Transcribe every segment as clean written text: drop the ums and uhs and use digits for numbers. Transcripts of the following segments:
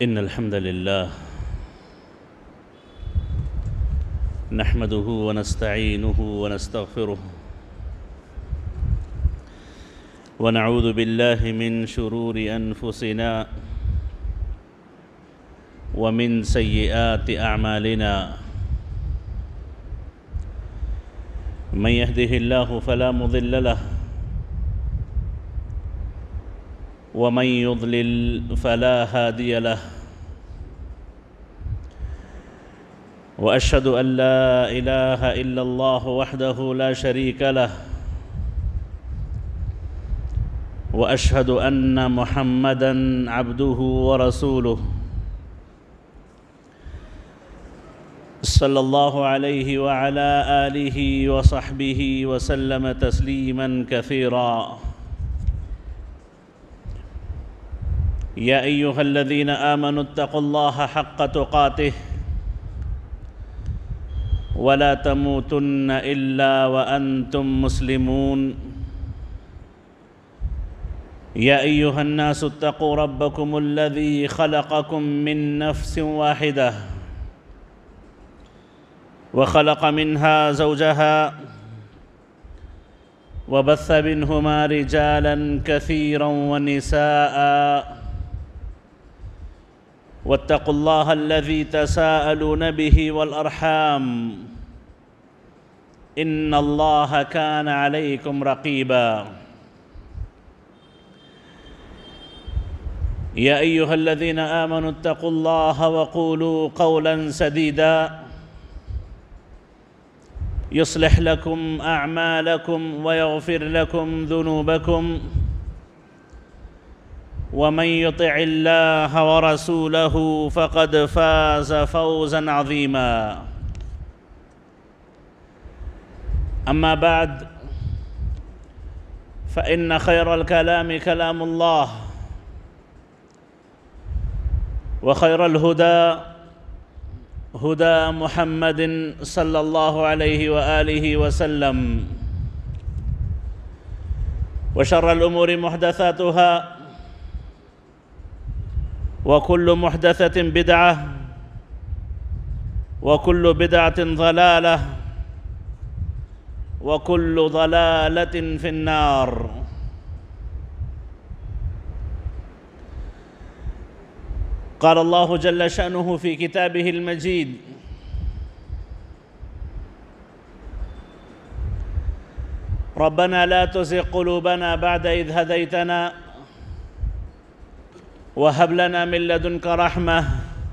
إن الحمد لله نحمده ونستعينه ونستغفره ونعوذ بالله من شرور أنفسنا ومن سيئات أعمالنا من يهده الله فلا مضل له ومن يضلل فلا هادي له وأشهد أن لا إله إلا الله وحده لا شريك له وأشهد أن محمدًا عبده ورسوله صلى الله عليه وعلى آله وصحبه وسلم تسليمًا كثيرا يا أيها الذين آمنوا اتقوا الله حق تقاته ولا تموتن إلا وأنتم مسلمون يا أيها الناس اتقوا ربكم الذي خلقكم من نفس واحدة وخلق منها زوجها وبث منهما رجالا كثيرا ونساء واتقوا الله الذي تساءلون به والأرحام إن الله كان عليكم رقيبا يا أيها الذين آمنوا اتقوا الله وقولوا قولا سديدا يصلح لكم أعمالكم ويغفر لكم ذنوبكم ومن يطع الله ورسوله فقد فاز فوزا عظيما أما بعد فإن خير الكلام كلام الله وخير الهدى هدى محمد صلى الله عليه وآله وسلم وشر الأمور محدثاتها وكل محدثة بدعة وكل بدعة ضلالة وكل ضلالة في النار قال الله جل شأنه في كتابه المجيد ربنا لا تزغ قلوبنا بعد إذ هديتنا وهب لنا من لدنك رحمة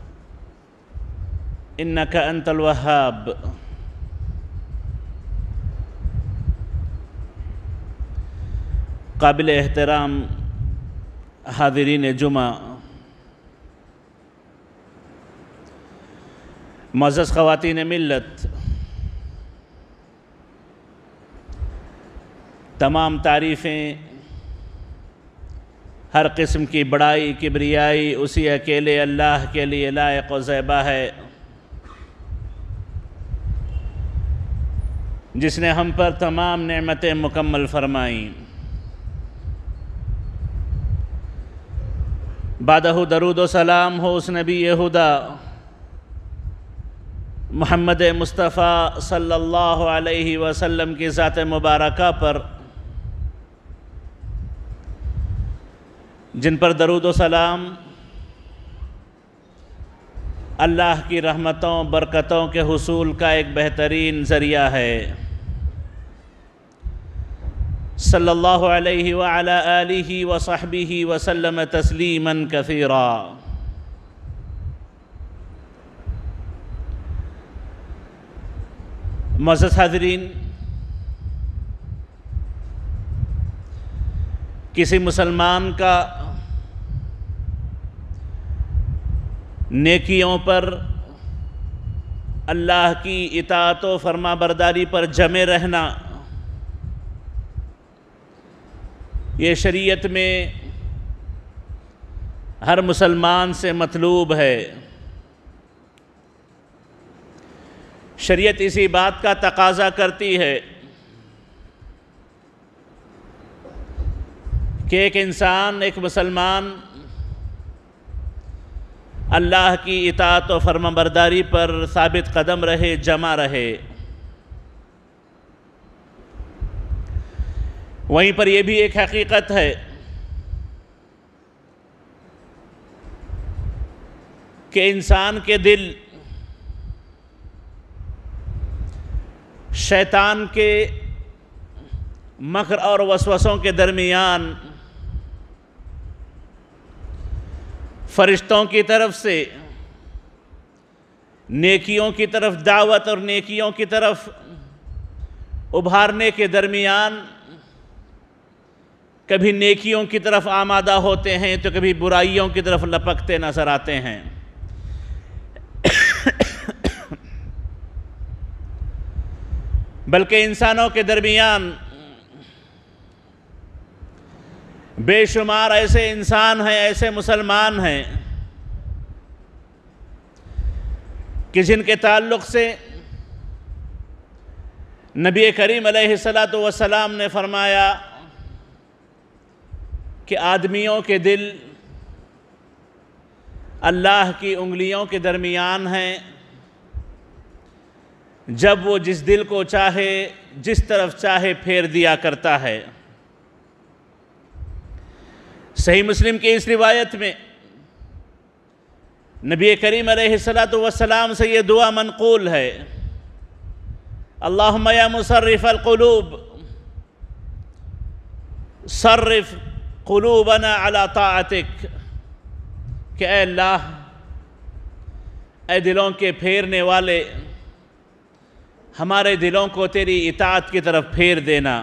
إنك أنت الوهاب قابل احترام حاضرین جمعہ، معزز خواتین ملت، تمام تعریفیں، ہر قسم کی بڑائی کبریائی اسی اکیلے اللہ کے لیے لائق و زیبا ہے، جس نے ہم پر تمام نعمتیں مکمل فرمائیں۔ بعدہ درود و سلام ہو اس نبی خدا محمد مصطفیٰ صلی اللہ علیہ وسلم کی ذات مبارکہ پر، جن پر درود و سلام اللہ کی رحمتوں برکتوں کے حصول کا ایک بہترین ذریعہ ہے۔ صلی اللہ علیہ وعلی آلہ وصحبہ وسلم تسلیما کثیرا۔ معزز حاضرین، کسی مسلمان کا نیکیوں پر، اللہ کی اطاعت و فرما برداری پر جمے رہنا، یہ شریعت میں ہر مسلمان سے مطلوب ہے۔ شریعت اسی بات کا تقاضا کرتی ہے کہ ایک انسان، ایک مسلمان اللہ کی اطاعت و فرمانبرداری پر ثابت قدم رہے، جمع رہے۔ وہیں پر یہ بھی ایک حقیقت ہے کہ انسان کے دل شیطان کے مکر اور وسوسوں کے درمیان فرشتوں کی طرف سے نیکیوں کی طرف دعوت اور نیکیوں کی طرف ابھارنے کے درمیان کبھی نیکیوں کی طرف آمادہ ہوتے ہیں تو کبھی برائیوں کی طرف لپکتے نظر آتے ہیں۔ بلکہ انسانوں کے درمیان بے شمار ایسے انسان ہیں، ایسے مسلمان ہیں کہ جن کے تعلق سے نبی کریم علیہ السلام نے فرمایا کہ آدمیوں کے دل اللہ کی انگلیوں کے درمیان ہیں، جب وہ جس دل کو چاہے جس طرف چاہے پھیر دیا کرتا ہے۔ صحیح مسلم کی اس روایت میں نبی کریم علیہ السلام سے یہ دعا منقول ہے، اللہم یا مصرف القلوب صرف قلوبنا علی طاعتک، کہ اے اللہ، اے دلوں کے پھیرنے والے، ہمارے دلوں کو تیری اطاعت کی طرف پھیر دینا۔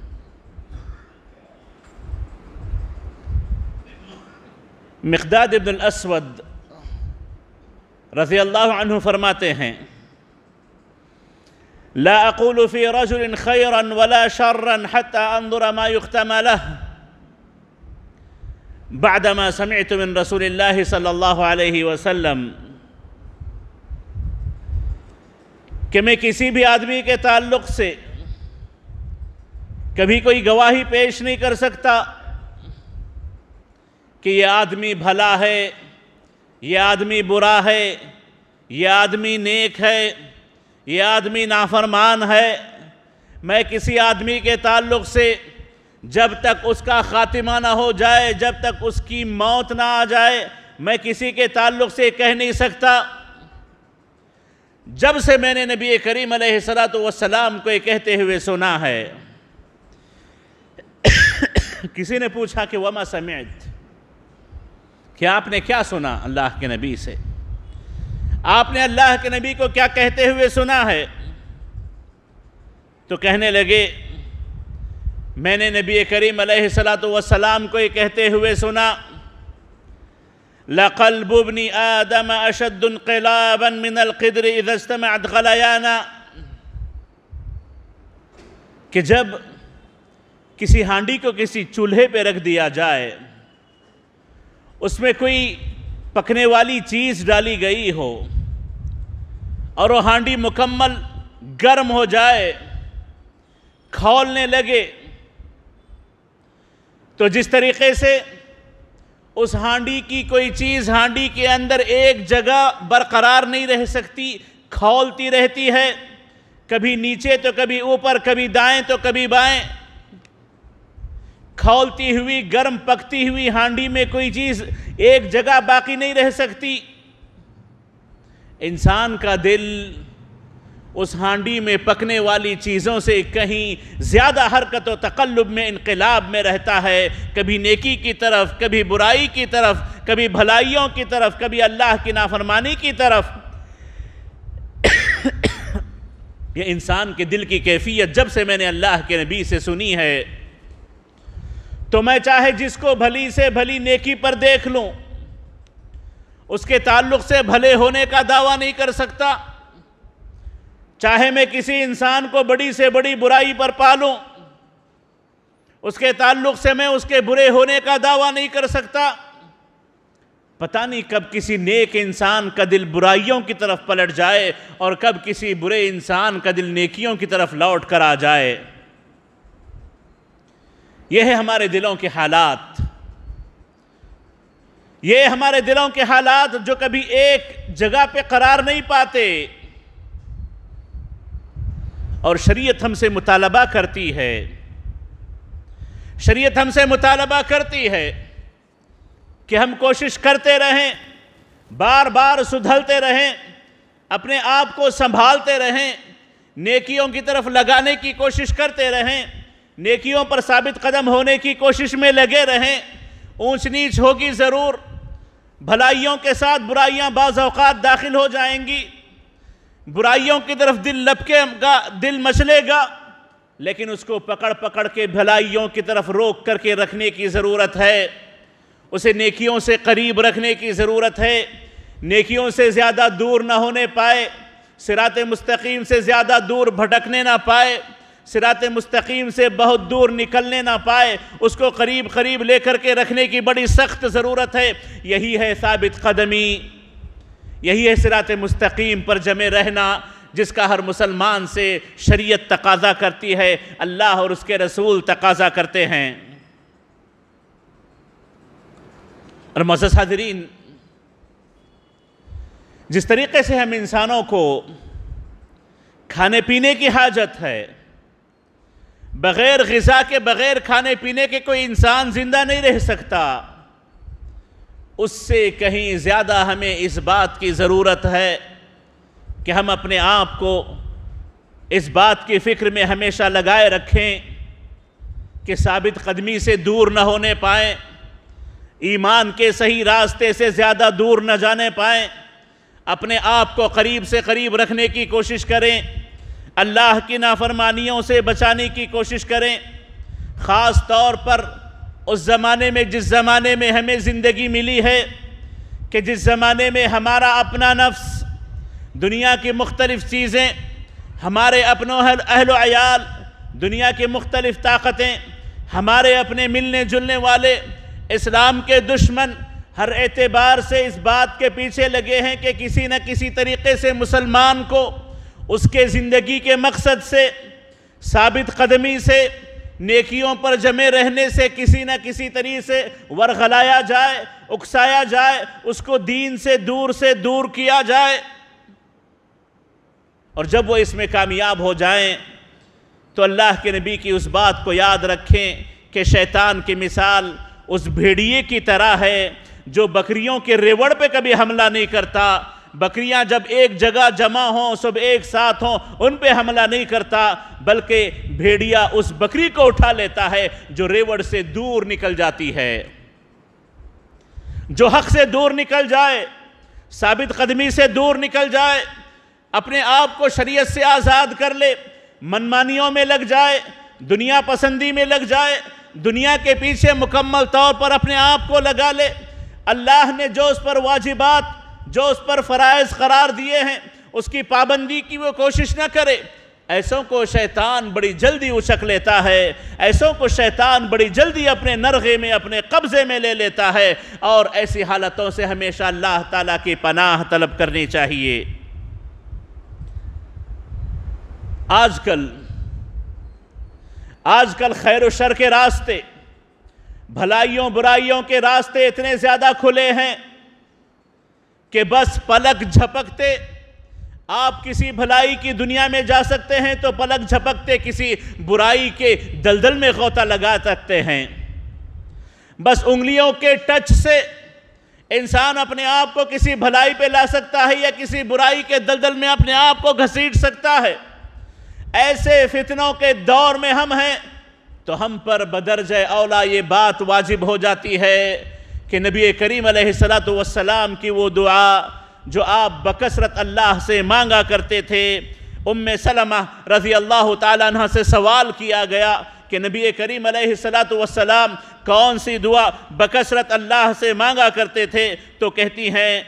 مقداد ابن الاسود رضی اللہ عنہ فرماتے ہیں، لا اقول فی رجل خیرا ولا شرا حتى انظر ما يختم له بعدما سمعت من رسول اللہ صلی اللہ علیہ وسلم، کہ میں کسی بھی آدمی کے تعلق سے کبھی کوئی گواہی پیش نہیں کر سکتا کہ یہ آدمی بھلا ہے، یہ آدمی برا ہے، یہ آدمی نیک ہے، یہ آدمی نافرمان ہے۔ میں کسی آدمی کے تعلق سے جب تک اس کا خاتمہ نہ ہو جائے، جب تک اس کی موت نہ آ جائے، میں کسی کے تعلق سے کہہ نہیں سکتا۔ جب سے میں نے نبی کریم علیہ السلام کو یہ کہتے ہوئے سنا ہے، کسی نے پوچھا کہ وما سمعت، کہ آپ نے کیا سنا اللہ کے نبی سے، آپ نے اللہ کے نبی کو کیا کہتے ہوئے سنا ہے؟ تو کہنے لگے، میں نے نبی کریم علیہ السلام کو یہ کہتے ہوئے سنا، لَقَلْبُ ابْنِ آدَمَ أَشَدُّ انْقِلَابًا مِنَ الْقِدْرِ إِذَا اجْتَمَعَتْ غَلَيَانًا، کہ جب کسی ہانڈی کو کسی چولہے پہ رکھ دیا جائے، اس میں کوئی پکنے والی چیز ڈالی گئی ہو اور وہ ہانڈی مکمل گرم ہو جائے، کھولنے لگے، تو جس طریقے سے اس ہانڈی کی کوئی چیز ہانڈی کے اندر ایک جگہ برقرار نہیں رہ سکتی، کھولتی رہتی ہے، کبھی نیچے تو کبھی اوپر، کبھی دائیں تو کبھی بائیں، کھولتی ہوئی گرم پکتی ہوئی ہانڈی میں کوئی چیز ایک جگہ باقی نہیں رہ سکتی۔ انسان کا دل اس ہانڈی میں پکنے والی چیزوں سے کہیں زیادہ حرکت و تقلب میں، انقلاب میں رہتا ہے، کبھی نیکی کی طرف، کبھی برائی کی طرف، کبھی بھلائیوں کی طرف، کبھی اللہ کی نافرمانی کی طرف۔ یہ انسان کے دل کی کیفیت جب سے میں نے اللہ کے نبی سے سنی ہے، تو میں چاہے جس کو بھلی سے بھلی نیکی پر دیکھ لوں، اس کے تعلق سے بھلے ہونے کا دعویٰ نہیں کر سکتا، چاہے میں کسی انسان کو بڑی سے بڑی برائی پر پالوں، اس کے تعلق سے میں اس کے برے ہونے کا دعویٰ نہیں کر سکتا۔ پتہ نہیں کب کسی نیک انسان کا دل برائیوں کی طرف پلٹ جائے اور کب کسی برے انسان کا دل نیکیوں کی طرف لوٹ کر آ جائے۔ یہ ہے ہمارے دلوں کے حالات۔ یہ ہمارے دلوں کے حالات جو کبھی ایک جگہ پہ قرار نہیں پاتے، اور شریعت ہم سے مطالبہ کرتی ہے، شریعت ہم سے مطالبہ کرتی ہے کہ ہم کوشش کرتے رہیں، بار بار سدھرتے رہیں، اپنے آپ کو سنبھالتے رہیں، نیکیوں کی طرف لگانے کی کوشش کرتے رہیں، نیکیوں پر ثابت قدم ہونے کی کوشش میں لگے رہیں۔ اونچ نیچ ہوگی ضرور، بھلائیوں کے ساتھ برائیاں بعض اوقات داخل ہو جائیں گی، برائیوں کی طرف دل لپکے گا، دل مچلے گا، لیکن اس کو پکڑ پکڑ کے بھلائیوں کی طرف روک کر کے رکھنے کی ضرورت ہے، اسے نیکیوں سے قریب رکھنے کی ضرورت ہے، نیکیوں سے زیادہ دور نہ ہونے پائے، صراط مستقیم سے زیادہ دور بھٹکنے نہ پائے، صراط مستقیم سے بہت دور نکلنے نہ پائے، اس کو قریب قریب لے کر کے رکھنے کی بڑی سخت ضرورت ہے۔ یہی ہے ثابت قدمی، یہی ہے صراط مستقیم پر جمے رہنا، جس کا ہر مسلمان سے شریعت تقاضا کرتی ہے، اللہ اور اس کے رسول تقاضا کرتے ہیں۔ اور معزز حاضرین، جس طریقے سے ہم انسانوں کو کھانے پینے کی حاجت ہے، بغیر غذا کے، بغیر کھانے پینے کے کوئی انسان زندہ نہیں رہ سکتا، اس سے کہیں زیادہ ہمیں اس بات کی ضرورت ہے کہ ہم اپنے آپ کو اس بات کی فکر میں ہمیشہ لگائے رکھیں کہ ثابت قدمی سے دور نہ ہونے پائیں، ایمان کے صحیح راستے سے زیادہ دور نہ جانے پائیں، اپنے آپ کو قریب سے قریب رکھنے کی کوشش کریں، اللہ کی نافرمانیوں سے بچانے کی کوشش کریں۔ خاص طور پر اس زمانے میں، جس زمانے میں ہمیں زندگی ملی ہے، کہ جس زمانے میں ہمارا اپنا نفس، دنیا کی مختلف چیزیں، ہمارے اپنوں اہل و عیال، دنیا کی مختلف طاقتیں، ہمارے اپنے ملنے جلنے والے، اسلام کے دشمن ہر اعتبار سے اس بات کے پیچھے لگے ہیں کہ کسی نہ کسی طریقے سے مسلمان کو اس کے زندگی کے مقصد سے، ثابت قدمی سے، نیکیوں پر جمے رہنے سے کسی نہ کسی طریقے سے ورغلایا جائے، اکسایا جائے، اس کو دین سے دور کیا جائے۔ اور جب وہ اس میں کامیاب ہو جائیں تو اللہ کے نبی کی اس بات کو یاد رکھیں کہ شیطان کی مثال اس بھیڑیے کی طرح ہے جو بکریوں کے ریوڑ پہ کبھی حملہ نہیں کرتا، بکریاں جب ایک جگہ جمع ہوں، سب ایک ساتھ ہوں، ان پہ حملہ نہیں کرتا، بلکہ بھیڑیا اس بکری کو اٹھا لیتا ہے جو ریوڑ سے دور نکل جاتی ہے۔ جو حق سے دور نکل جائے، ثابت قدمی سے دور نکل جائے، اپنے آپ کو شریعت سے آزاد کر لے، منمانیوں میں لگ جائے، دنیا پسندی میں لگ جائے، دنیا کے پیچھے مکمل طور پر اپنے آپ کو لگا لے، اللہ نے جو اس پر واجبات، جو اس پر فرائض قرار دیے ہیں، اس کی پابندی کی وہ کوشش نہ کرے، ایسوں کو شیطان بڑی جلدی اچک لیتا ہے، ایسوں کو شیطان بڑی جلدی اپنے نرغے میں، اپنے قبضے میں لے لیتا ہے، اور ایسی حالتوں سے ہمیشہ اللہ تعالیٰ کی پناہ طلب کرنی چاہیے۔ آج کل خیر و شر کے راستے، بھلائیوں برائیوں کے راستے اتنے زیادہ کھلے ہیں کہ بس پلک جھپکتے آپ کسی بھلائی کی دنیا میں جا سکتے ہیں تو پلک جھپکتے کسی برائی کے دلدل میں غوطہ لگا سکتے ہیں۔ بس انگلیوں کے ٹچ سے انسان اپنے آپ کو کسی بھلائی پہ لا سکتا ہے یا کسی برائی کے دلدل میں اپنے آپ کو گھسیٹ سکتا ہے۔ ایسے فتنوں کے دور میں ہم ہیں تو ہم پر بدرجہ اولا یہ بات واجب ہو جاتی ہے کہ نبی کریم علیہ السلام کی وہ دعا جو آپ بکثرت اللہ سے مانگا کرتے تھے، ام سلمہ رضی اللہ تعالیٰ عنہ سے سوال کیا گیا کہ نبی کریم علیہ السلام کون سی دعا بکثرت اللہ سے مانگا کرتے تھے، تو کہتی ہیں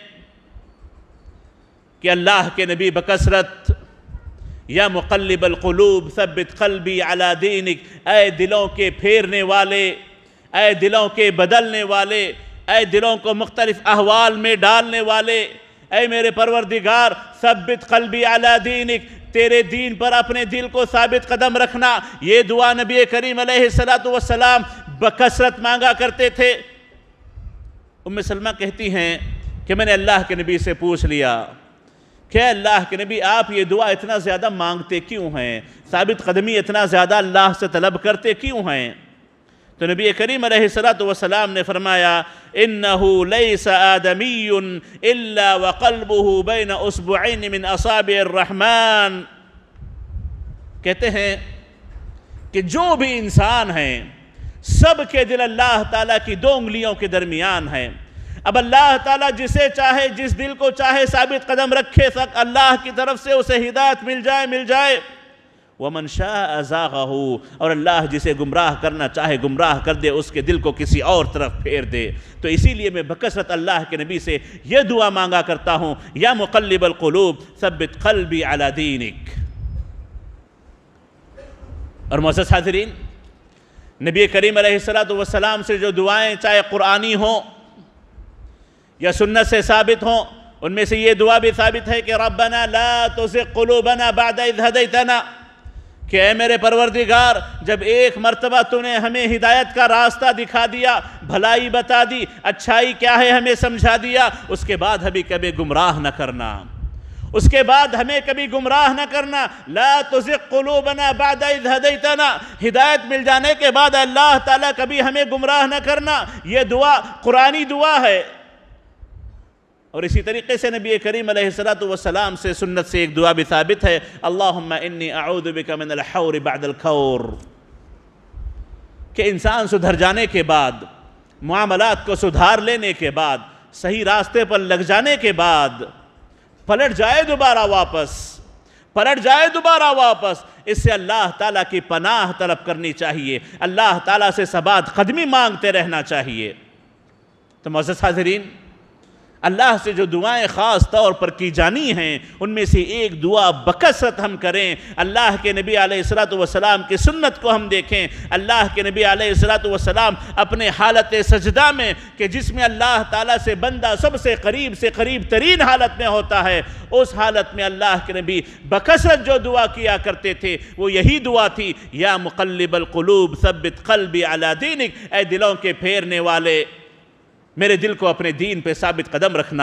کہ اللہ کے نبی بکثرت یا مقلب القلوب ثبت قلبی علی دینک، اے دلوں کے پھیرنے والے، اے دلوں کے بدلنے والے، اے دلوں کو مختلف احوال میں ڈالنے والے، اے میرے پروردگار ثبت قلبی علی دینک، تیرے دین پر اپنے دل کو ثابت قدم رکھنا۔ یہ دعا نبی کریم علیہ السلام بکثرت مانگا کرتے تھے۔ ام سلمہ کہتی ہیں کہ میں نے اللہ کے نبی سے پوچھ لیا کہ اللہ کے نبی آپ یہ دعا اتنا زیادہ مانگتے کیوں ہیں، ثابت قدمی اتنا زیادہ اللہ سے طلب کرتے کیوں ہیں؟ تو نبی کریم علیہ السلام نے فرمایا اِنَّهُ لَيْسَ آدَمِيٌّ إِلَّا وَقَلْبُهُ بَيْنَ أُصْبُعَيْنِ مِنْ أَصَابِعِ الرَّحْمَانِ، کہتے ہیں کہ جو بھی انسان ہیں سب کے دل اللہ تعالیٰ کی 2 انگلیوں کے درمیان ہیں۔ اب اللہ تعالیٰ جسے چاہے، جس دل کو چاہے ثابت قدم رکھے، اللہ کی طرف سے اسے ہدایت مل جائے وَمَنْ شَاءَ أَزَاغَهُ، اور اللہ جسے گمراہ کرنا چاہے گمراہ کر دے، اس کے دل کو کسی اور طرف پھیر دے۔ تو اسی لیے میں بکثرت اللہ کے نبی سے یہ دعا مانگا کرتا ہوں، یا مقلب القلوب ثبت قلبی علی دینک۔ اور معزز حاضرین، نبی کریم علیہ السلام سے جو دعائیں چاہے قرآنی ہوں یا سنت سے ثابت ہوں، ان میں سے یہ دعا بھی ثابت ہے کہ ربنا لا تزغ قلوبنا بعد اذ ہدیتنا، کہ اے میرے پروردگار جب ایک مرتبہ تو نے ہمیں ہدایت کا راستہ دکھا دیا، بھلائی بتا دی، اچھائی کیا ہے ہمیں سمجھا دیا، اس کے بعد ہمیں کبھی گمراہ نہ کرنا، اس کے بعد ہمیں کبھی گمراہ نہ کرنا۔ لا تزغ قلوبنا بعد اذ ہدیتنا، ہدایت مل جانے کے بعد اللہ تعالیٰ کبھی ہمیں گمراہ نہ کرنا، یہ دعا قرآنی دعا ہے۔ اور اسی طریقے سے نبی کریم علیہ السلام سے سنت سے ایک دعا بھی ثابت ہے، اللہم انی اعوذ بک من الحور بعد الکور، کہ انسان سدھر جانے کے بعد، معاملات کو سدھار لینے کے بعد، صحیح راستے پر لگ جانے کے بعد پلٹ جائے دوبارہ واپس، اس سے اللہ تعالیٰ کی پناہ طلب کرنی چاہیے، اللہ تعالیٰ سے ثبات قدمی مانگتے رہنا چاہیے۔ تو معزز حاضرین، اللہ سے جو دعائیں خاص طور پر کی جانی ہیں ان میں سے ایک دعا بکثرت ہم کریں۔ اللہ کے نبی علیہ السلام کی سنت کو ہم دیکھیں، اللہ کے نبی علیہ السلام اپنے حالت سجدہ میں، کہ جس میں اللہ تعالیٰ سے بندہ سب سے قریب ترین حالت میں ہوتا ہے، اس حالت میں اللہ کے نبی بکثرت جو دعا کیا کرتے تھے وہ یہی دعا تھی، یا مقلب القلوب ثبت قلبی علی دینک، اے دلوں کے پھیرنے والے میرے دل کو اپنے دین پہ ثابت قدم رکھنا۔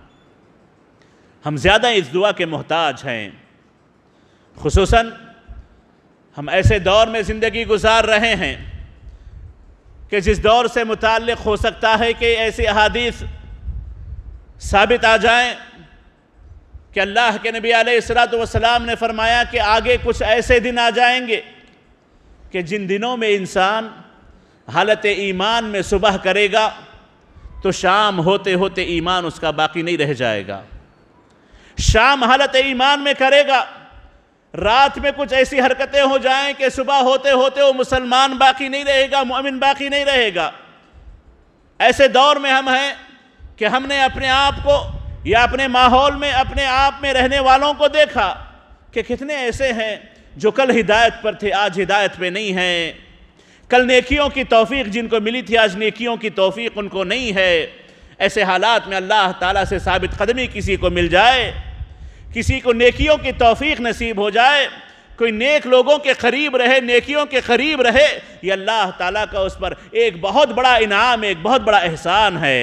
ہم زیادہ اس دعا کے محتاج ہیں، خصوصاً ہم ایسے دور میں زندگی گزار رہے ہیں کہ جس دور سے متعلق ہو سکتا ہے کہ ایسی احادیث ثابت آ جائیں کہ اللہ کے نبی علیہ السلام نے فرمایا کہ آگے کچھ ایسے دن آ جائیں گے کہ جن دنوں میں انسان حالت ایمان میں صبح کرے گا تو شام ہوتے ہوتے ایمان اس کا باقی نہیں رہ جائے گا، شام حالت ایمان میں کرے گا، رات میں کچھ ایسی حرکتیں ہو جائیں کہ صبح ہوتے ہوتے وہ مسلمان باقی نہیں رہے گا، مومن باقی نہیں رہے گا۔ ایسے دور میں ہم ہیں کہ ہم نے اپنے آپ کو یا اپنے ماحول میں اپنے آپ میں رہنے والوں کو دیکھا کہ کتنے ایسے ہیں جو کل ہدایت پر تھے آج ہدایت پہ نہیں ہیں، کل نیکیوں کی توفیق جن کو ملی تھی آج نیکیوں کی توفیق ان کو نہیں ہے۔ ایسے حالات میں اللہ تعالیٰ سے ثابت قدمی کسی کو مل جائے، کسی کو نیکیوں کی توفیق نصیب ہو جائے، کوئی نیک لوگوں کے قریب رہے، نیکیوں کے قریب رہے، یہ اللہ تعالیٰ کا اس پر ایک بہت بڑا انعام، ایک بہت بڑا احسان ہے۔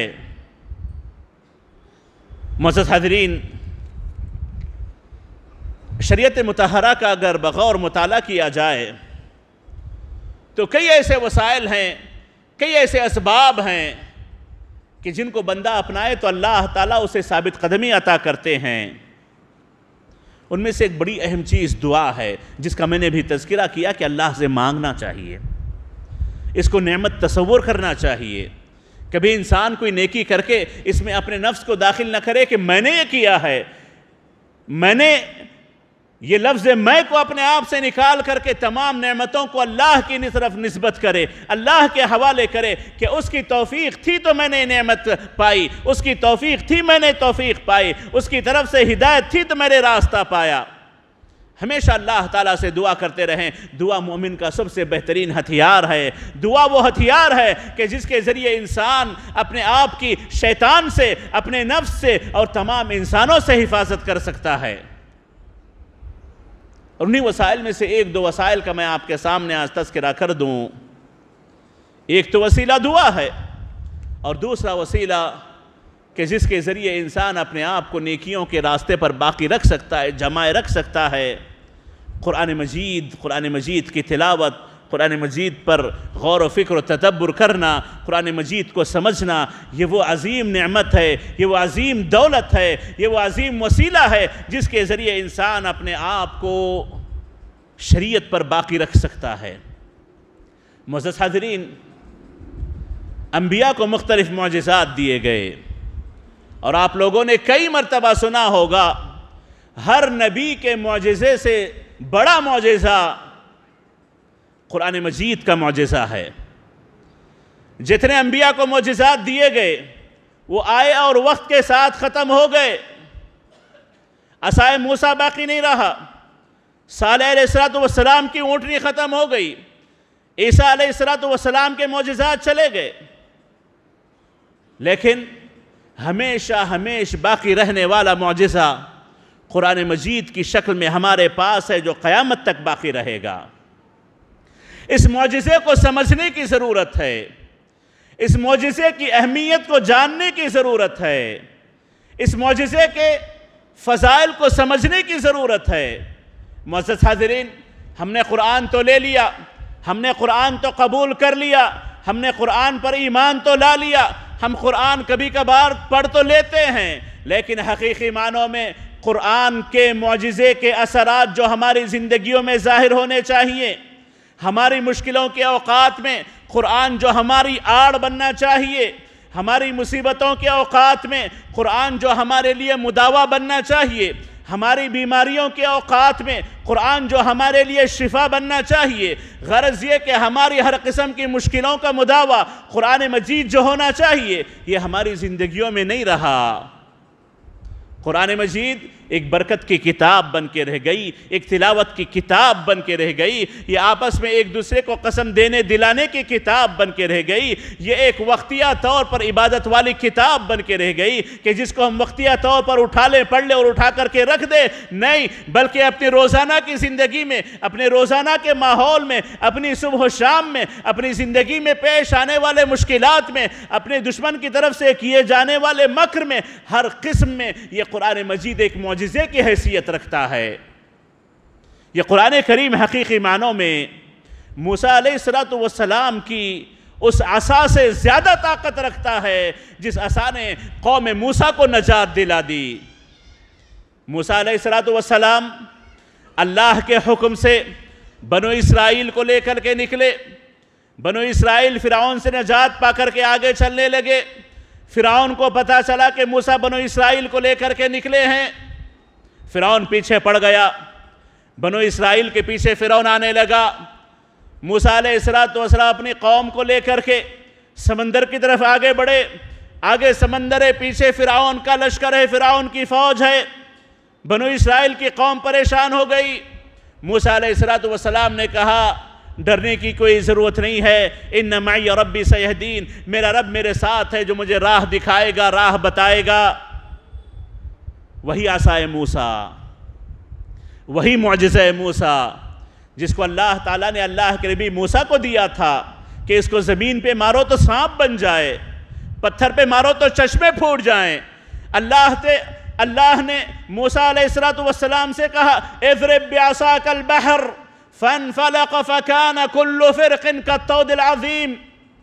معزز حاضرین، شریعت مطہرہ کا اگر بغور مطالعہ کیا جائے تو کئی ایسے وسائل ہیں، کئی ایسے اسباب ہیں کہ جن کو بندہ اپنائے تو اللہ تعالیٰ اسے ثابت قدمی عطا کرتے ہیں۔ ان میں سے ایک بڑی اہم چیز دعا ہے، جس کا میں نے بھی تذکرہ کیا کہ اللہ سے مانگنا چاہیے، اس کو نعمت تصور کرنا چاہیے۔ کبھی انسان کوئی نیکی کر کے اس میں اپنے نفس کو داخل نہ کرے کہ میں نے یہ کیا ہے، میں نے یہ لفظ میں کو اپنے آپ سے نکال کر کے تمام نعمتوں کو اللہ کی طرف نسبت کرے، اللہ کے حوالے کرے کہ اس کی توفیق تھی تو میں نے نعمت پائی، اس کی توفیق تھی میں نے توفیق پائی، اس کی طرف سے ہدایت تھی تو میں نے راستہ پایا۔ ہمیشہ اللہ تعالیٰ سے دعا کرتے رہیں۔ دعا مومن کا سب سے بہترین ہتھیار ہے۔ دعا وہ ہتھیار ہے کہ جس کے ذریعے انسان اپنے آپ کی شیطان سے، اپنے نفس سے اور تمام انسانوں سے حفاظت کر سکتا ہے۔ اور انہی وسائل میں سے ایک دو وسائل کا میں آپ کے سامنے آج تذکرہ کر دوں۔ ایک تو وسیلہ دعا ہے، اور دوسرا وسیلہ کہ جس کے ذریعے انسان اپنے آپ کو نیکیوں کے راستے پر باقی رکھ سکتا ہے، جمائے رکھ سکتا ہے، قرآن مجید کی تلاوت، قرآن مجید پر غور و فکر و تدبر کرنا، قرآن مجید کو سمجھنا، یہ وہ عظیم نعمت ہے، یہ وہ عظیم دولت ہے، یہ وہ عظیم وسیلہ ہے جس کے ذریعے انسان اپنے آپ کو شریعت پر باقی رکھ سکتا ہے۔ معزز حاضرین، انبیاء کو مختلف معجزات دیے گئے، اور آپ لوگوں نے کئی مرتبہ سنا ہوگا ہر نبی کے معجزے سے بڑا معجزہ قرآن مجید کا معجزہ ہے۔ جتنے انبیاء کو معجزات دیے گئے وہ آئے اور وقت کے ساتھ ختم ہو گئے۔ عصائے موسیٰ باقی نہیں رہا، صالح علیہ السلام کی اونٹنی ختم ہو گئی، عیسیٰ علیہ السلام کے معجزات چلے گئے، لیکن ہمیشہ باقی رہنے والا معجزہ قرآن مجید کی شکل میں ہمارے پاس ہے، جو قیامت تک باقی رہے گا۔ اس معجزے کو سمجھنے کی ضرورت ہے، اس معجزے کی اہمیت کو جاننے کی ضرورت ہے، اس معجزے کے فضائل کو سمجھنے کی ضرورت ہے۔ معزز حاضرین، ہم نے قرآن تو لے لیا، ہم نے قرآن تو قبول کر لیا، ہم نے قرآن پر ایمان تو لا لیا، ہم قرآن کبھی کبھار پڑھ تو لیتے ہیں، لیکن حقیقی معنوں میں قرآن کے معجزے کے اثرات جو ہماری زندگیوں میں ظاہر ہونے چاہیے، ہماری مشکلوں کے اوقات میں قرآن جو ہماری آڑ بننا چاہیے، ہماری مصیبتوں کے اوقات میں قرآن جو ہمارے لیے مداوا بننا چاہیے، ہماری بیماریوں کے اوقات میں قرآن جو ہمارے لیے شفا بننا چاہیے، غرض یہ کہ ہماری ہر قسم کی مشکلوں کا مداوا قرآن مجید جو ہونا چاہیے، یہ ہماری زندگیوں میں نہیں رہا۔ قرآن مجید ایک برکت کی کتاب بن کے رہ گئی، ایک تلاوت کی کتاب بن کے رہ گئی، یہ آپس میں ایک دوسرے کو قسم دینے دلانے کی کتاب بن کے رہ گئی، یہ ایک وقتیہ طور پر عبادت والی کتاب بن کے رہ گئی کہ جس کو ہم وقتیہ طور پر اٹھا لیں، پڑھ لیں اور اٹھا کر کے رکھ دیں، نہیں، بلکہ اپنی روزانہ کی زندگی میں، اپنے روزانہ کے ماحول میں، اپنی صبح و شام میں، اپنی زندگی میں پیش آنے والے مشکلات میں، اپنے دشمن کی طرف سے کیے جانے والے مکر میں، ہر قسم میں یہ قرآن مجید ایک معجزے کی حیثیت رکھتا ہے۔ یہ قرآن کریم حقیقی معنوں میں موسیٰ علیہ السلام کی اس عصا سے زیادہ طاقت رکھتا ہے جس عصا نے قوم موسیٰ کو نجات دلا دی۔ موسیٰ علیہ السلام اللہ کے حکم سے بنو اسرائیل کو لے کر کے نکلے، بنو اسرائیل فرعون سے نجات پا کر کے آگے چلنے لگے۔ فرعون کو پتا چلا کہ موسیٰ بنو اسرائیل کو لے کر کے نکلے ہیں، فرعون پیچھے پڑ گیا، بنو اسرائیل کے پیچھے فرعون آنے لگا۔ موسیٰ علیہ السلام اپنی قوم کو لے کر کے سمندر کی طرف آگے بڑھے، آگے سمندر ہے، پیچھے فرعون کا لشکر ہے، فرعون کی فوج ہے، بنو اسرائیل کی قوم پریشان ہو گئی۔ موسیٰ علیہ السلام نے کہا ڈرنے کی کوئی ضرورت نہیں ہے، ان معی ربی سیہدین، میرا رب میرے ساتھ ہے جو مجھے راہ دکھائے گا، راہ بتائے گا۔ وہی عصائے موسیٰ، وہی معجزہ موسیٰ جس کو اللہ تعالیٰ نے اللہ کے نبی موسیٰ کو دیا تھا کہ اس کو زمین پہ مارو تو سانپ بن جائے، پتھر پہ مارو تو چشمے پھوٹ جائیں۔ اللہ نے موسیٰ علیہ السلام سے کہا اضرب بعصاک البحر فانفلق فکان کل فرق کالطود العظیم۔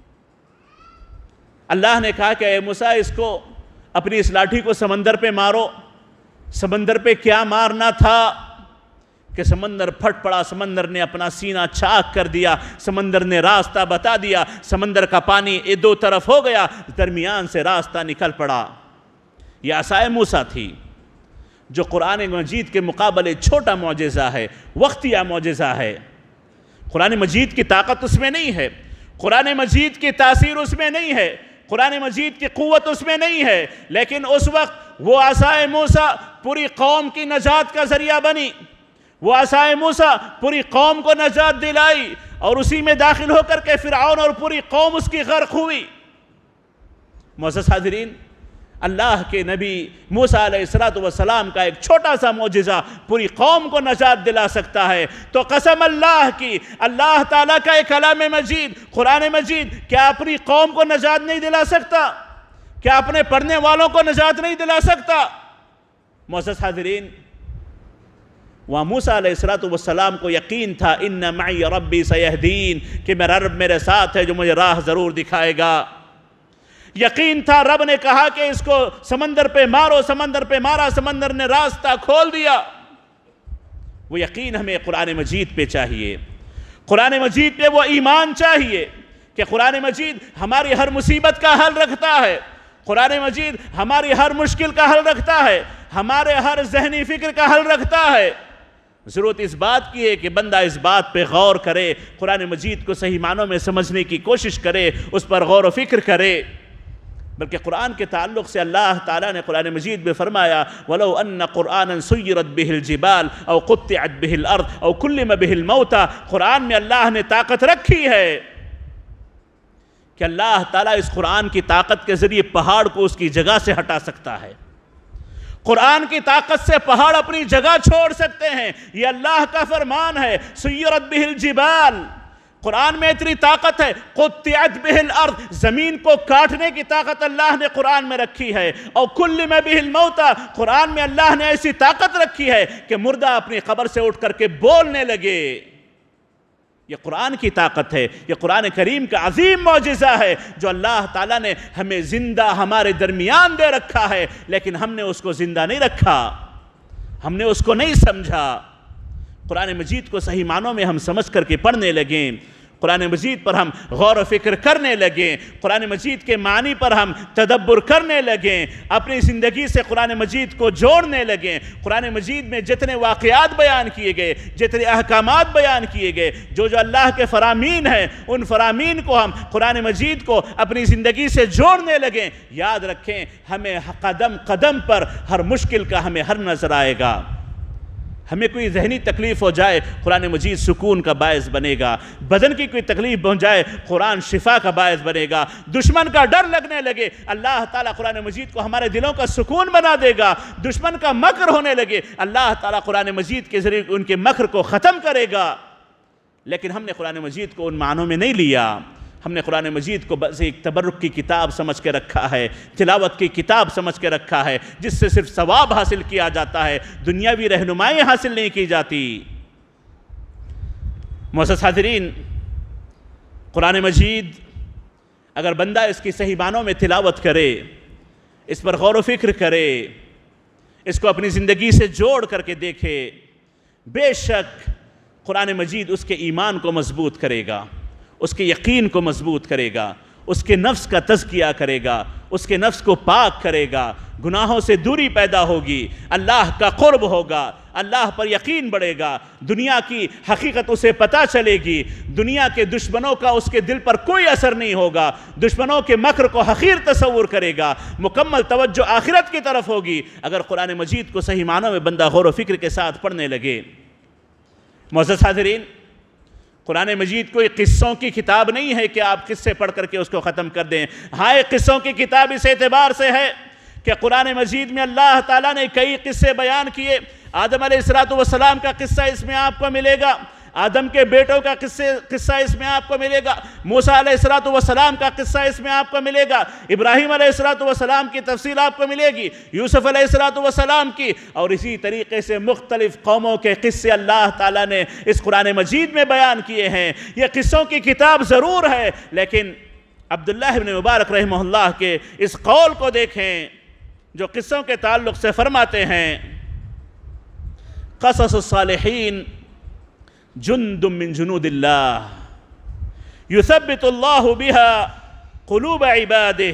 اللہ نے کہا کہ اے موسیٰ اس کو اپنی اس لاٹھی کو سمندر پہ مارو۔ سمندر پہ کیا مارنا تھا کہ سمندر پھٹ پڑا، سمندر نے اپنا سینہ چاک کر دیا، سمندر نے راستہ بتا دیا، سمندر کا پانی دو طرف ہو گیا، درمیان سے راستہ نکل پڑا۔ یہ عصائے موسیٰ تھی جو قرآن مجید کے مقابلے چھوٹا معجزہ ہے، وقتیہ معجزہ ہے۔ قرآن مجید کی طاقت اس میں نہیں ہے، قرآن مجید کی تاثیر اس میں نہیں ہے، قرآن مجید کی قوت اس میں نہیں ہے، لیکن اس وقت وہ عصائے موسیٰ پوری قوم کی نجات کا ذریعہ بنی، وہ عصائے موسیٰ پوری قوم کو نجات دلائی، اور اسی میں داخل ہو کر کے فرعون اور پوری قوم اس کی غرق ہوئی۔ معزز حاضرین، اللہ کے نبی موسیٰ علیہ السلام کا ایک چھوٹا سا معجزہ پوری قوم کو نجات دلا سکتا ہے، تو قسم اللہ کی، اللہ تعالیٰ کا ایک کلام مجید، قرآن مجید کیا اپنی قوم کو نجات نہیں دلا سکتا؟ کیا اپنے پڑھنے والوں کو نجات نہیں دلا سکتا؟ معزز حاضرین، وہاں موسیٰ علیہ السلام کو یقین تھا ان معی ربی سیہدین، کہ میرا رب میرے ساتھ ہے جو مجھے راہ ضرور دکھائے گا۔ یقین تھا، رب نے کہا کہ اس کو سمندر پہ مارو، سمندر پہ مارا، سمندر نے راستہ کھول دیا۔ وہ یقین ہمیں قرآن مجید پہ چاہیے، قرآن مجید پہ وہ ایمان چاہیے کہ قرآن مجید ہماری ہر مصیبت کا حل رکھتا ہے، قرآن مجید ہماری ہر مشکل کا حل رکھتا ہے، ہمارے ہر ذہنی فکر کا حل رکھتا ہے۔ ضرورت اس بات کی ہے کہ بندہ اس بات پہ غور کرے، قرآن مجید کو صحیح معنوں میں سمجھنے کی کوشش کرے، اس پر غور و فکر کرے۔ بلکہ قرآن کے تعلق سے اللہ تعالیٰ نے قرآن مجید میں فرمایا وَلَوْ أَنَّ قُرْآنًا سُيِّرَتْ بِهِ الْجِبَالِ أَوْ قُطِّعَتْ بِهِ الْأَرْضِ أَوْ كُلِّمَ بِهِ الْمَوْتَى، قرآن میں اللہ نے طاقت رکھی ہے کہ اللہ تعالیٰ اس قرآن کی طاقت کے ذریعے پہاڑ کو اس کی جگہ سے ہٹا سکتا ہے۔ قرآن کی طاقت سے پہاڑ اپنی جگہ چھوڑ سکتے ہیں، یہ اللہ کا فرمان ہے۔ سُيِّرَتْ بِهِ الْجِبَالِ، قرآن میں اتنی طاقت ہے۔ قُطِّعَتْ بِهِ الْأَرْضِ، زمین کو کاٹنے کی طاقت اللہ نے قرآن میں رکھی ہے۔ اور كُلِّمَ بِهِ الْمَوْتَى، قرآن میں اللہ نے ایسی طاقت رکھی ہے کہ مردہ اپنی قبر سے اٹھ کر کے بولنے لگے۔ یہ قرآن کی طاقت ہے، یہ قرآن کریم کا عظیم معجزہ ہے جو اللہ تعالیٰ نے ہمیں زندہ ہمارے درمیان دے رکھا ہے، لیکن ہم نے اس کو زندہ نہیں رکھا، ہم نے اس کو نہیں سمجھا۔ قرآن مجید کو صحیح معنوں میں ہم سمجھ کر کے پڑھنے لگیں، قرآن مجید پر ہم غور و فکر کرنے لگیں، قرآن مجید کے معنی پر ہم تدبر کرنے لگیں، اپنی زندگی سے قرآن مجید کو جوڑنے لگیں۔ قرآن مجید میں جتنے واقعات بیان کیے گئے، جتنے احکامات بیان کیے گئے، جو اللہ کے فرامین ہیں، ان فرامین کو ہم قرآن مجید کو اپنی زندگی سے جوڑنے لگیں۔ یاد رکھیں، ہمیں قدم قدم پر ہر مشکل کا ہمیں حل نظر آئے گا۔ ہمیں کوئی ذہنی تکلیف ہو جائے، قرآن مجید سکون کا باعث بنے گا۔ بدن کی کوئی تکلیف ہو جائے، قرآن شفا کا باعث بنے گا۔ دشمن کا ڈر لگنے لگے، اللہ تعالیٰ قرآن مجید کو ہمارے دلوں کا سکون بنا دے گا۔ دشمن کا مکر ہونے لگے، اللہ تعالیٰ قرآن مجید کے ذریعے ان کے مکر کو ختم کرے گا۔ لیکن ہم نے قرآن مجید کو ان معنوں میں نہیں لیا، ہم نے قرآن مجید کو بس ایک تبرک کی کتاب سمجھ کے رکھا ہے، تلاوت کی کتاب سمجھ کے رکھا ہے، جس سے صرف ثواب حاصل کیا جاتا ہے، دنیاوی رہنمائی حاصل نہیں کی جاتی۔ معزز حاضرین، قرآن مجید اگر بندہ اس کی صحیح معنوں میں تلاوت کرے، اس پر غور و فکر کرے، اس کو اپنی زندگی سے جوڑ کر کے دیکھے، بے شک قرآن مجید اس کے ایمان کو مضبوط کرے گا، اس کے یقین کو مضبوط کرے گا، اس کے نفس کا تزکیہ کرے گا، اس کے نفس کو پاک کرے گا، گناہوں سے دوری پیدا ہوگی، اللہ کا قرب ہوگا، اللہ پر یقین بڑھے گا، دنیا کی حقیقت اسے پتہ چلے گی، دنیا کے دشمنوں کا اس کے دل پر کوئی اثر نہیں ہوگا، دشمنوں کے مکر کو حقیر تصور کرے گا، مکمل توجہ آخرت کی طرف ہوگی اگر قرآن مجید کو صحیح معنوں میں بندہ غور و فکر کے ساتھ پڑھنے لگے۔ معزز حاضرین، قرآن مجید کوئی قصوں کی کتاب نہیں ہے کہ آپ قصے پڑھ کر کے اس کو ختم کر دیں۔ ہاں، ایک قصوں کی کتاب اس اعتبار سے ہے کہ قرآن مجید میں اللہ تعالیٰ نے کئی قصے بیان کیے۔ آدم علیہ السلام کا قصہ اس میں آپ کو ملے گا، آدم کے بیٹوں کا قصہ اس میں آپ کو ملے گا، موسیٰ علیہ السلام کا قصہ اس میں آپ کو ملے گا، ابراہیم علیہ السلام کی تفصیل آپ کو ملے گی، یوسف علیہ السلام کی، اور اسی طریقے سے مختلف قوموں کے قصے اللہ تعالیٰ نے اس قرآن مجید میں بیان کیے ہیں۔ یہ قصوں کی کتاب ضرور ہے، لیکن عبداللہ ابن مبارک رحمہ اللہ کے اس قول کو دیکھیں جو قصوں کے تعلق سے فرماتے ہیں، قصص الصالحین جند من جنود اللہ یثبت اللہ بها قلوب عبادہ۔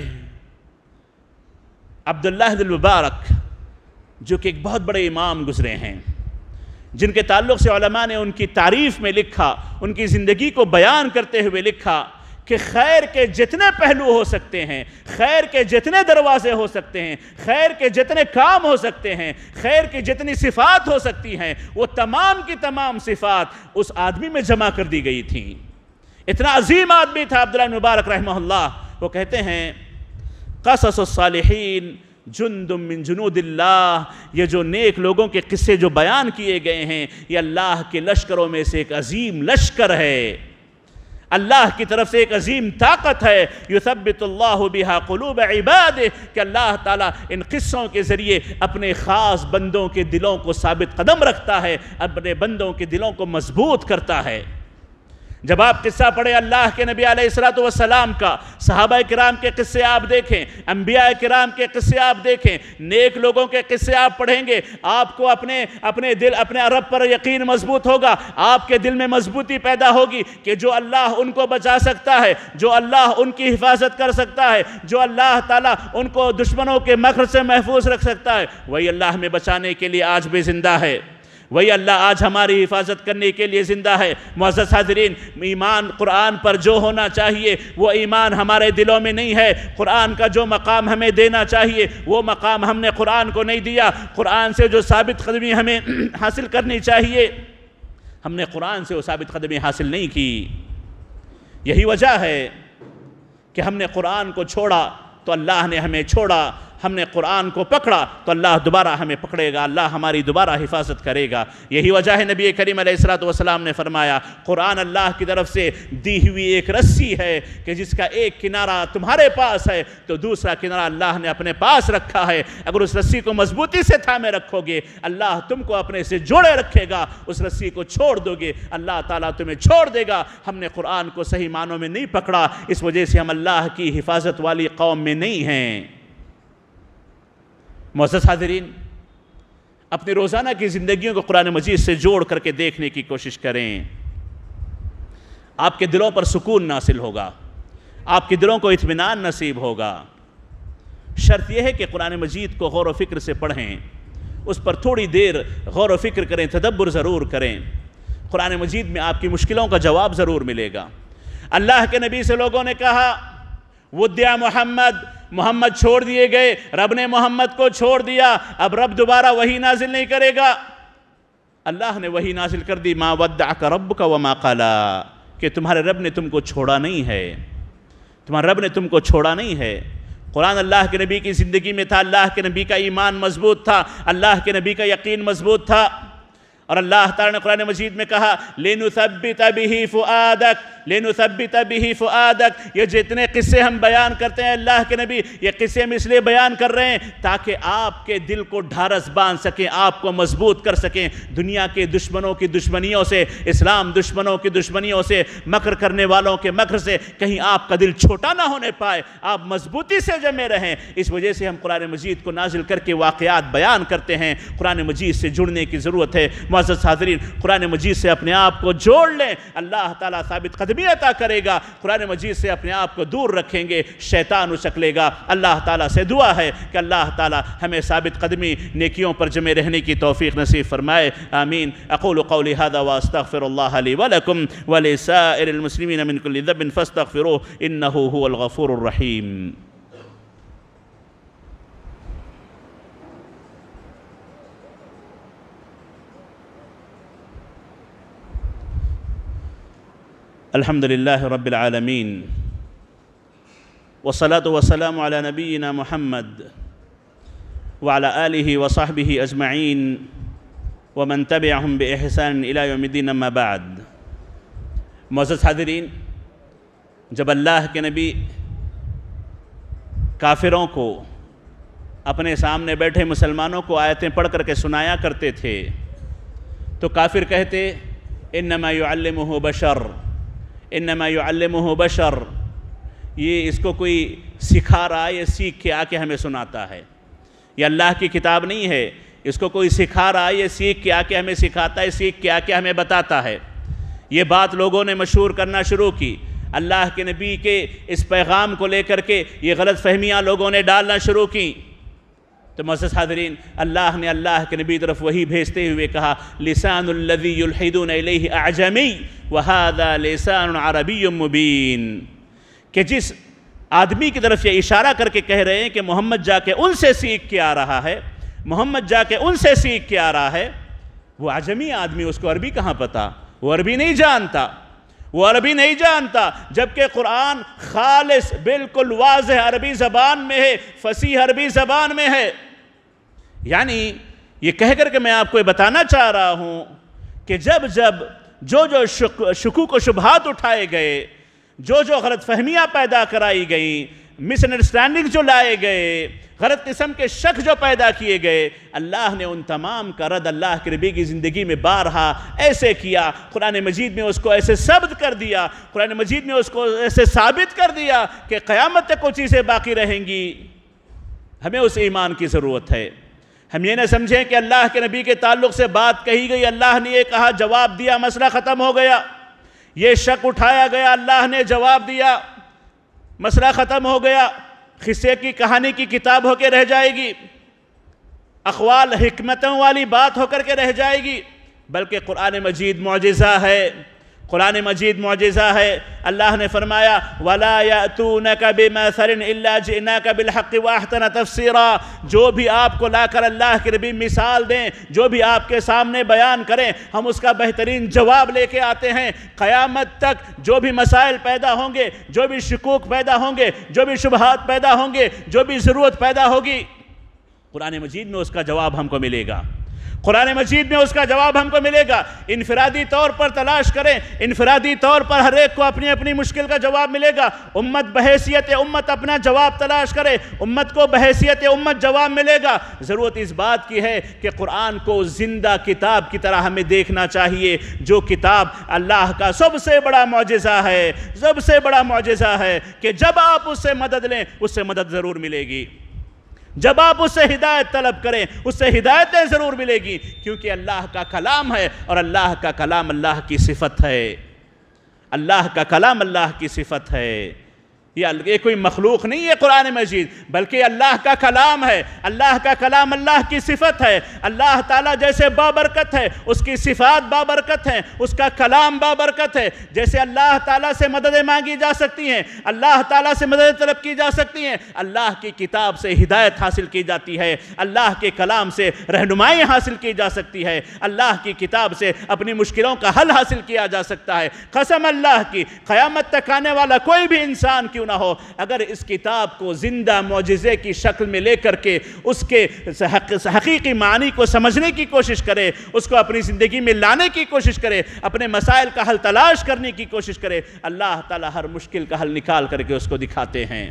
عبداللہ بن مبارک جو کہ ایک بہت بڑے امام گزرے ہیں، جن کے تعلق سے علماء نے ان کی تعریف میں لکھا، ان کی زندگی کو بیان کرتے ہوئے لکھا کہ خیر کے جتنے پہلو ہو سکتے ہیں، خیر کے جتنے دروازے ہو سکتے ہیں، خیر کے جتنے کام ہو سکتے ہیں، خیر کی جتنی صفات ہو سکتی ہیں، وہ تمام کی تمام صفات اس آدمی میں جمع کر دی گئی تھیں۔ اتنا عظیم آدمی تھا عبداللہ بن مبارک رحمہ اللہ۔ وہ کہتے ہیں قصص الصالحین جندم من جنود اللہ، یہ جو نیک لوگوں کے قصے جو بیان کیے گئے ہیں، یہ اللہ کے لشکروں میں سے ایک عظیم لشکر ہے، اللہ کی طرف سے ایک عظیم طاقت ہے۔ یثبت اللہ بہا قلوب عبادہ، کہ اللہ تعالیٰ ان قصوں کے ذریعے اپنے خاص بندوں کے دلوں کو ثابت قدم رکھتا ہے، اپنے بندوں کے دلوں کو مضبوط کرتا ہے۔ جب آپ قصہ پڑھیں اللہ کے نبی علیہ السلام کا، صحابہ کرام کے قصے آپ دیکھیں، انبیاء کرام کے قصے آپ دیکھیں، نیک لوگوں کے قصے آپ پڑھیں گے، آپ کو اپنے رب پر یقین مضبوط ہوگا، آپ کے دل میں مضبوطی پیدا ہوگی کہ جو اللہ ان کو بچا سکتا ہے، جو اللہ ان کی حفاظت کر سکتا ہے، جو اللہ تعالیٰ ان کو دشمنوں کے مکر سے محفوظ رکھ سکتا ہے، وہی اللہ ہمیں بچانے کے لیے آج بھی زندہ ہے، وہی اللہ آج ہماری حفاظت کرنے کے لیے زندہ ہے۔ معزز حاضرین، ایمان قرآن پر جو ہونا چاہیے وہ ایمان ہمارے دلوں میں نہیں ہے۔ قرآن کا جو مقام ہمیں دینا چاہیے وہ مقام ہم نے قرآن کو نہیں دیا۔ قرآن سے جو ثابت قدمی ہمیں حاصل کرنی چاہیے، ہم نے قرآن سے وہ ثابت قدمی حاصل نہیں کی۔ یہی وجہ ہے کہ ہم نے قرآن کو چھوڑا تو اللہ نے ہمیں چھوڑا، ہم نے قرآن کو پکڑا تو اللہ دوبارہ ہمیں پکڑے گا، اللہ ہماری دوبارہ حفاظت کرے گا۔ یہی وجہ ہے نبی کریم علیہ السلام نے فرمایا، قرآن اللہ کی طرف سے دی ہوئی ایک رسی ہے کہ جس کا ایک کنارہ تمہارے پاس ہے تو دوسرا کنارہ اللہ نے اپنے پاس رکھا ہے۔ اگر اس رسی کو مضبوطی سے تھامے رکھو گے، اللہ تم کو اپنے سے جوڑے رکھے گا، اس رسی کو چھوڑ دو گے، اللہ تعالیٰ تمہیں چھوڑ دے گا۔ ہم نے قرآن کو صحیح معنوں میں نہیں پکڑا، اس وجہ سے ہم اللہ کی حفاظت والی قوم میں نہیں ہیں۔ معزز حاضرین، اپنی روزانہ کی زندگیوں کو قرآن مجید سے جوڑ کر کے دیکھنے کی کوشش کریں، آپ کے دلوں پر سکون ناصل ہوگا، آپ کے دلوں کو اطمینان نصیب ہوگا۔ شرط یہ ہے کہ قرآن مجید کو غور و فکر سے پڑھیں، اس پر تھوڑی دیر غور و فکر کریں، تدبر ضرور کریں۔ قرآن مجید میں آپ کی مشکلوں کا جواب ضرور ملے گا۔ اللہ کے نبی سے لوگوں نے کہا ودع محمد چھوڑ دیے گئے، رب نے محمد کو چھوڑ دیا، اب رب دوبارہ وحی نازل نہیں کرے گا۔ اللہ نے وحی نازل کر دی، ما ودعک ربک وما قلا، کہ تمہارے رب نے تم کو چھوڑا نہیں ہے، تمہارے رب نے تم کو چھوڑا نہیں ہے۔ قرآن اللہ کے نبی کی زندگی میں تھا، اللہ کے نبی کا ایمان مضبوط تھا، اللہ کے نبی کا یقین مضبوط تھا، اور اللہ تعالیٰ نے قرآن مجید میں کہا لِنُثَبِّتَ بِهِ فُؤَادَكَ، لِنُثَبِّتَ بِهِ فُؤَادَكَ۔ یہ جتنے قصے ہم بیان کرتے ہیں اللہ کے نبی، یہ قصے ہم اس لیے بیان کر رہے ہیں تاکہ آپ کے دل کو ڈھارس باندھ سکیں، آپ کو مضبوط کر سکیں، دنیا کے دشمنوں کی دشمنیوں سے، اسلام دشمنوں کی دشمنیوں سے، مکر کرنے والوں کے مکر سے کہیں آپ کا دل چھوٹا نہ ہونے پائے، آپ مضبوطی سے جمے رہیں۔ اس وجہ سے ہم قرآن مجید کو نازل کر کے واقعات بیان کرتے ہیں۔ قرآن مجید سے جڑنے کی ضرورت ہے۔ معزز حاضرین، قرآن مجید سے اپنے آپ کو جوڑ لیں، اللہ تعالیٰ ثابت قدمی عطا کرے گا۔ قرآن مجید سے اپنے آپ کو دور رکھیں گے، شیطان اچک لے گا۔ اللہ تعالیٰ سے دعا ہے کہ اللہ تعالیٰ ہمیں ثابت قدمی نیکیوں پر جمے رہنے کی توفیق نصیب فرمائے، آمین۔ اقول قولی هذا واستغفر اللہ لی ولکم ولسائر المسلمین من کل ذنب فاستغفروه انه هو الغفور الرحیم۔ الحمد لله رب العالمين والصلاة والسلام على نبينا محمد وعلى آله وصحبه أجمعين ومن تبعهم بإحسان إلى يوم الدين أما بعد۔ معزز حاضرین، جب اللہ کے نبی کافروں کو، اپنے سامنے بیٹھے مسلمانوں کو آیتیں پڑھ کر کے سنایا کرتے تھے تو کافر کہتے انما يعلمه بشر، انما يعلمه بشر، یہ اس کو کوئی سکھا رہا ہے، یہ سیکھ کے آ کے ہمیں سناتا ہے، یہ اللہ کی کتاب نہیں ہے، اس کو کوئی سکھا رہا ہے، یہ سیکھ کے آ کے ہمیں سکھاتا ہے، سیکھ کے آ کے ہمیں بتاتا ہے۔ یہ بات لوگوں نے مشہور کرنا شروع کی، اللہ کے نبی کے اس پیغام کو لے کر کے یہ غلط فہمیاں لوگوں نے ڈالنا شروع کی۔ تو معزز حاضرین، اللہ نے اللہ کے نبی طرف وہی بھیجتے ہوئے کہا لسان الذی یلحدون الیہ اعجمی وہذا لسان عربی مبین، کہ جس آدمی کی طرف یہ اشارہ کر کے کہہ رہے ہیں کہ محمد جا کے ان سے سیکھ کے آ رہا ہے، محمد جا کے ان سے سیکھ کے آ رہا ہے، وہ عجمی آدمی، اس کو عربی کہاں پتا، وہ عربی نہیں جانتا، وہ عربی نہیں جانتا، جبکہ قرآن خالص بالکل واضح عربی زبان میں ہے، فصیح عربی زبان میں ہے۔ یعنی یہ کہہ کر کے میں آپ کو یہ بتانا چاہ رہا ہوں کہ جب جو شکوک و شبہات اٹھائے گئے، جو غلط فہمیاں پیدا کرائی گئیں، مس انڈرسٹینڈنگ جو لائے گئے، غلط قسم کے شک جو پیدا کیے گئے، اللہ نے ان تمام کا رد اللہ کے نبی کی زندگی میں بارہا ایسے کیا۔ قرآن مجید میں اس کو ایسے ثبت کر دیا، قرآن مجید میں اس کو ایسے ثابت کر دیا کہ قیامت تک وہ چیزیں باقی رہیں گی۔ ہمیں اس ایمان کی ضرورت ہے۔ ہم یہ نہ سمجھیں کہ اللہ کے نبی کے تعلق سے بات کہی گئی، اللہ نے یہ کہا، جواب دیا، مسئلہ ختم ہو گیا۔ یہ شک اٹھایا گیا، اللہ نے جواب دیا، مسئلہ ختم ہو گیا۔ قصے کی کہانی کی کتاب ہو کے رہ جائے گی، اقوال حکمتوں والی بات ہو کر کے رہ جائے گی، بلکہ قرآن مجید معجزہ ہے، قرآن مجید معجزہ ہے۔ اللہ نے فرمایا وَلَا يَأْتُونَكَ بِمَثَلٍ إِلَّا جِئْنَاكَ بِالْحَقِّ وَأَحْسَنَ تَفْسِيرًا۔ جو بھی آپ کو لا کر اللہ کے نبی مثال دیں، جو بھی آپ کے سامنے بیان کریں، ہم اس کا بہترین جواب لے کے آتے ہیں۔ قیامت تک جو بھی مسائل پیدا ہوں گے، جو بھی شکوک پیدا ہوں گے، جو بھی شبہات پیدا ہوں گے، جو بھی ضرورت پیدا ہوگی، قرآن مجید میں اس کا جواب ہم کو ملے گا، قرآن مجید میں اس کا جواب ہم کو ملے گا۔ انفرادی طور پر تلاش کریں، انفرادی طور پر ہر ایک کو اپنی اپنی مشکل کا جواب ملے گا۔ امت بحیثیت امت اپنا جواب تلاش کرے، امت کو بحیثیت امت جواب ملے گا۔ ضرورت اس بات کی ہے کہ قرآن کو زندہ کتاب کی طرح ہمیں دیکھنا چاہیے، جو کتاب اللہ کا سب سے بڑا معجزہ ہے، سب سے بڑا معجزہ ہے کہ جب آپ اس سے مدد لیں، اس سے مدد ضرور ملے گی۔ جب آپ اس سے ہدایت طلب کریں، اس سے ہدایتیں ضرور ملے گی، کیونکہ اللہ کا کلام ہے، اور اللہ کا کلام اللہ کی صفت ہے، اللہ کا کلام اللہ کی صفت ہے۔ یہ کوئی مخلوق نہیں ہے قرآن مجید، بلکہ اللہ کا کلام ہے۔ اللہ کا کلام اللہ کی صفت ہے۔ اللہ تعالیٰ جیسے بابرکت ہے، اس کی صفات بابرکت ہیں، اس کا کلام بابرکت ہے۔ جیسے اللہ تعالیٰ سے مددیں مانگی جا سکتی ہیں، اللہ تعالیٰ سے مدد طلب کی جا سکتی ہیں، اللہ کی کتاب سے ہدایت حاصل کی جاتی ہے، اللہ کے کلام سے رہنمائی حاصل کی جا سکتی ہے، اللہ کی کتاب سے اپنی مشکلوں کا حل حاصل کیا جا سکتا ہے۔ قسم اللہ کی، قیامت تک آنے والا کوئی بھی انسان کیوں نہ ہو، اگر اس کتاب کو زندہ معجزے کی شکل میں لے کر کے اس کے حقیقی معنی کو سمجھنے کی کوشش کرے، اس کو اپنی زندگی میں لانے کی کوشش کرے، اپنے مسائل کا حل تلاش کرنے کی کوشش کرے، اللہ تعالیٰ ہر مشکل کا حل نکال کر کے اس کو دکھاتے ہیں۔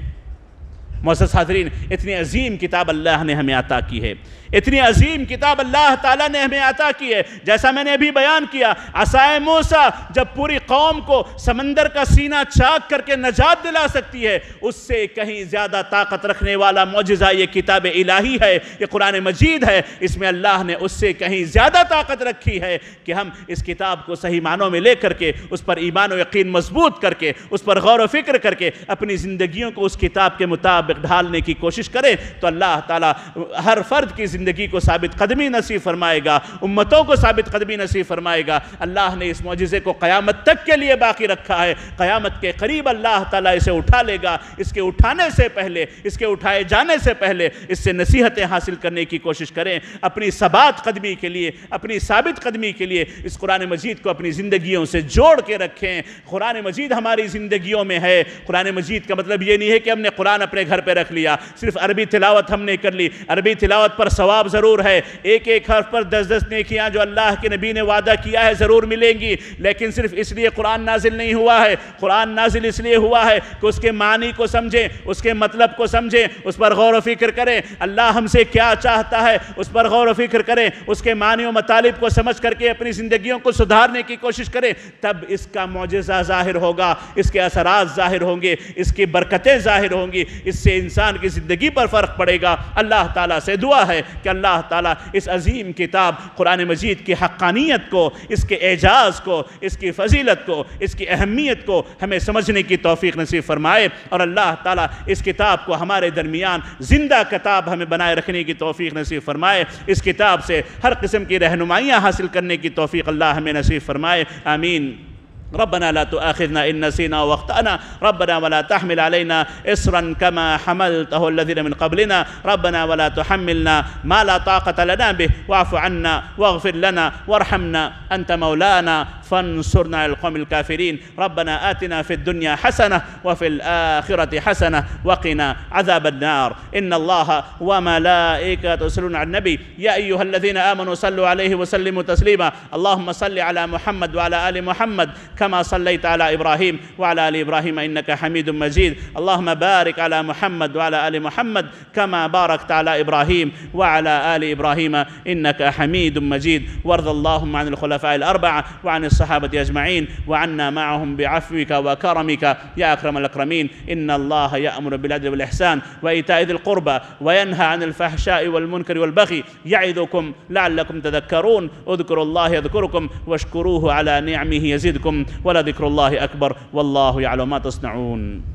معزز حاضرین، اتنی عظیم کتاب اللہ نے ہمیں عطا کی ہے، اتنی عظیم کتاب اللہ تعالیٰ نے ہمیں عطا کی ہے۔ جیسا میں نے ابھی بیان کیا، عصائے موسیٰ جب پوری قوم کو سمندر کا سینہ چاک کر کے نجات دلا سکتی ہے، اس سے کہیں زیادہ طاقت رکھنے والا معجزہ یہ کتاب الہی ہے، یہ قرآن مجید ہے۔ اس میں اللہ نے اس سے کہیں زیادہ طاقت رکھی ہے کہ ہم اس کتاب کو صحیح معنوں میں لے کر کے، اس پر ایمان و یقین مضبوط کر کے، اس پر غور و فکر کر کے اپنی زندگیوں کو اس کتاب کے مطابق ڈھالنے کی کوشش کریں، تو اللہ تعالیٰ ہر فرد کی زندگی کو ثابت قدمی نصیب فرمائے گا، امتوں کو ثابت قدمی نصیب فرمائے گا۔ اللہ نے اس معجزے کو قیامت تک کے لیے باقی رکھا ہے، قیامت کے قریب اللہ تعالیٰ اسے اٹھا لے گا۔ اس کے اٹھانے سے پہلے، اس کے اٹھائے جانے سے پہلے اس سے نصیحتیں حاصل کرنے کی کوشش کریں، اپنی ثبات قدمی کے لیے، اپنی ثابت قدمی کے لیے اس قرآن مجید کو اپنی زندگیوں سے جوڑ کے رکھیں۔ قرآن مجید ہماری زندگیوں میں ہے۔ قرآن مجید کا مطلب یہ نہیں ہے کہ ہم نے قرآن اپنے گھر پہ رکھ لیا، صرف عربی تلاوت ہم نے کر لی۔ عربی تلاوت پر ثواب ضرور ہے، ایک ایک حرف پر 10 نیکیاں جو اللہ کے نبی نے وعدہ کیا ہے ضرور ملیں گی، لیکن صرف اس لیے قرآن نازل نہیں ہوا ہے۔ قرآن نازل اس لیے ہوا ہے کہ اس کے معنی کو سمجھیں، اس کے مطلب کو سمجھیں، اس پر غور و فکر کریں، اللہ ہم سے کیا چاہتا ہے اس پر غور و فکر کریں، اس کے معنی و مطالب کو سمجھ کر کے اپنی زندگیوں کو سدھارنے کی کوشش کریں، تب اس کا معجزہ ظاہر ہوگا، اس کے اثرات ظاہر ہوں گے، اس کی برکتیں ظاہر ہوں گی، اس سے انسان کی زندگی پر فرق پڑے گا۔ اللہ تعالیٰ سے دعا ہے کہ اللہ تعالیٰ اس عظیم کتاب قرآن مجید کی حقانیت کو، اس کے اعجاز کو، اس کی فضیلت کو، اس کی اہمیت کو ہمیں سمجھنے کی توفیق نصیب فرمائے، اور اللہ تعالیٰ اس کتاب کو ہمارے درمیان زندہ کتاب ہمیں بنائے رکھنے کی توفیق نصیب فرمائے۔ اس کتاب سے ہر قسم کی رہنمائیاں حاصل کرنے کی توفیق اللہ ہمیں نصیب فرمائے، آمین۔ ربنا لا تؤاخذنا إن نسينا واخطأنا ربنا ولا تحمل علينا إصرا كما حملته الذين من قبلنا ربنا ولا تحملنا ما لا طاقة لنا به واعف عنا واغفر لنا وارحمنا أنت مولانا فانصرنا على القوم الكافرين ربنا آتنا في الدنيا حسنة وفي الآخرة حسنة وقنا عذاب النار إن الله وملائكته يصلون على النبي يا أيها الذين آمنوا صلوا عليه وسلموا تسليما اللهم صل على محمد وعلى آل محمد كما صليت على إبراهيم وعلى آل إبراهيم إنك حميد مجيد اللهم بارك على محمد وعلى آل محمد كما باركت على إبراهيم وعلى آل إبراهيم إنك حميد مجيد وارض اللهم عن الخلفاء الأربعة وعن الصحابة أجمعين وعنا معهم بعفوك وكرمك يا أكرم الأكرمين إن الله يأمر بالعدل والإحسان وإيتاء ذي القربى وينهى عن الفحشاء والمنكر والبغي يعظكم لعلكم تذكرون اذكروا الله يذكركم واشكروه على نعمه يزدكم ولذكر الله أكبر والله يعلم ما تصنعون